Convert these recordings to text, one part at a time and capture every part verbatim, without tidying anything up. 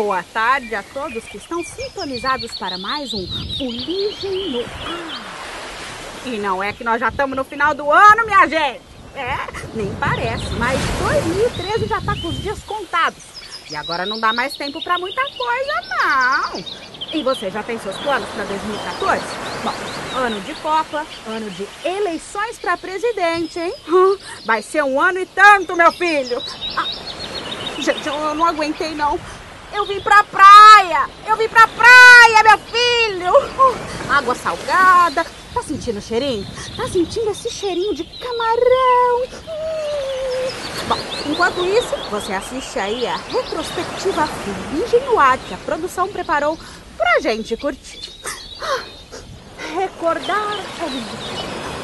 boa tarde a todos que estão sintonizados para mais um Fuligem no Ar. E não é que nós já estamos no final do ano, minha gente. É, nem parece, mas dois mil e treze já está com os dias contados. E agora não dá mais tempo para muita coisa, não. E você já tem seus planos para dois mil e quatorze? Bom, ano de Copa, ano de eleições para presidente, hein? Vai ser um ano e tanto, meu filho. Ah, gente, eu não aguentei, não. Eu vim pra praia! Eu vim pra praia, meu filho! Água salgada. Tá sentindo o cheirinho? Tá sentindo esse cheirinho de camarão? Bom, enquanto isso, você assiste aí a retrospectiva Fuligem no Ar que a produção preparou pra gente curtir. Recordar a vida.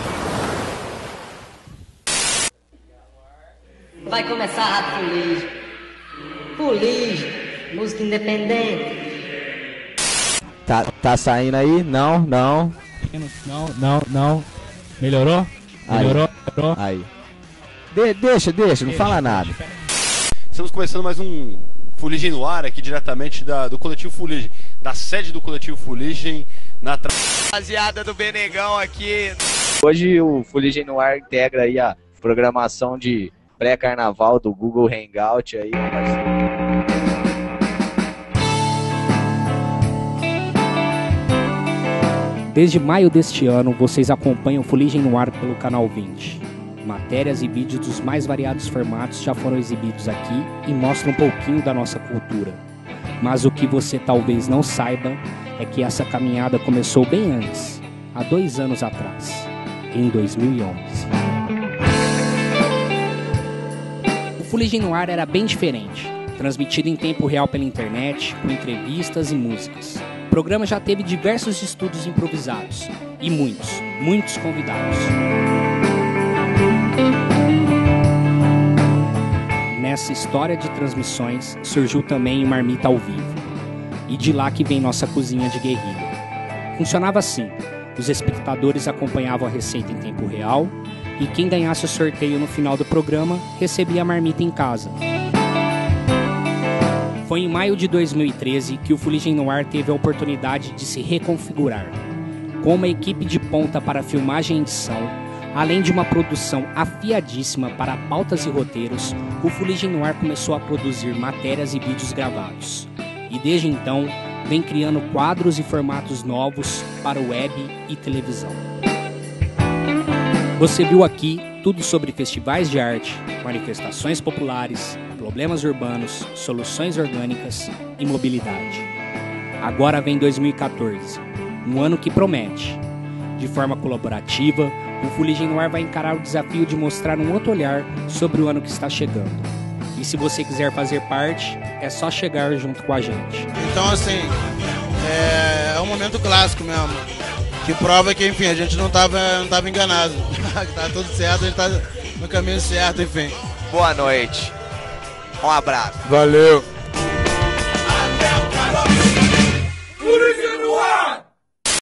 Vai começar a Fuligem. Fuligem, música independente. Tá, tá saindo aí? Não, não. Não, não, não. Melhorou? Melhorou? Melhorou? Aí. De, deixa, deixa, não fala nada. Estamos começando mais um Fuligem no Ar aqui diretamente da, do Coletivo Fuligem, da sede do Coletivo Fuligem, na tra... rapaziada do Benegão aqui. Hoje o Fuligem no Ar integra aí a programação de pré-carnaval do Google Hangout aí, parceiro. Desde maio deste ano, vocês acompanham o Fuligem no Ar pelo Canal vinte. Matérias e vídeos dos mais variados formatos já foram exibidos aqui e mostram um pouquinho da nossa cultura. Mas o que você talvez não saiba é que essa caminhada começou bem antes, há dois anos atrás, em dois mil e onze. O Fuligem no Ar era bem diferente, transmitido em tempo real pela internet, com entrevistas e músicas. O programa já teve diversos estudos improvisados e muitos, muitos convidados. Nessa história de transmissões surgiu também o Marmita ao Vivo. E de lá que vem nossa cozinha de guerrilha. Funcionava assim: os espectadores acompanhavam a receita em tempo real e quem ganhasse o sorteio no final do programa recebia a marmita em casa. Foi em maio de dois mil e treze que o Fuligem no Ar teve a oportunidade de se reconfigurar. Com uma equipe de ponta para filmagem e edição, além de uma produção afiadíssima para pautas e roteiros, o Fuligem no Ar começou a produzir matérias e vídeos gravados. E desde então, vem criando quadros e formatos novos para web e televisão. Você viu aqui tudo sobre festivais de arte, manifestações populares, problemas urbanos, soluções orgânicas e mobilidade. Agora vem dois mil e quatorze, um ano que promete. De forma colaborativa, o Fuligem no Ar vai encarar o desafio de mostrar um outro olhar sobre o ano que está chegando. E se você quiser fazer parte, é só chegar junto com a gente. Então, assim, é, é um momento clássico mesmo, que prova que, enfim, a gente não estava não tava enganado. Tá tudo certo, a gente tá no caminho certo, enfim. Boa noite. Um abraço. Valeu.